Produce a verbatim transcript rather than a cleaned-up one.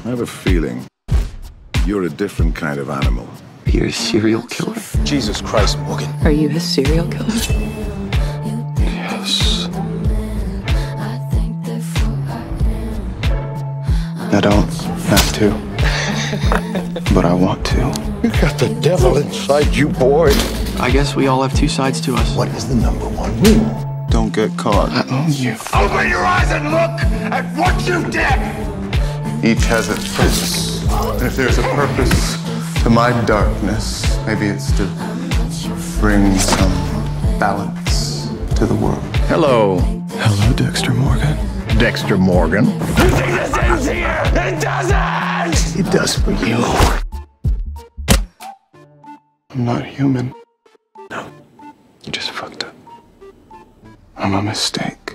I have a feeling you're a different kind of animal. You're a serial killer? Jesus Christ, Morgan. Are you a serial killer? Yes. I don't have to, but I want to. You got the devil inside you, boy. I guess we all have two sides to us. What is the number one rule? Don't get caught. I own you. Open your eyes and look at what you did! Each has a purpose. And if there's a purpose to my darkness, maybe it's to bring some balance to the world. Hello. Hello, Dexter Morgan. Dexter Morgan. You think this ends here? It doesn't! It does for you. I'm not human. No, you just fucked up. I'm a mistake.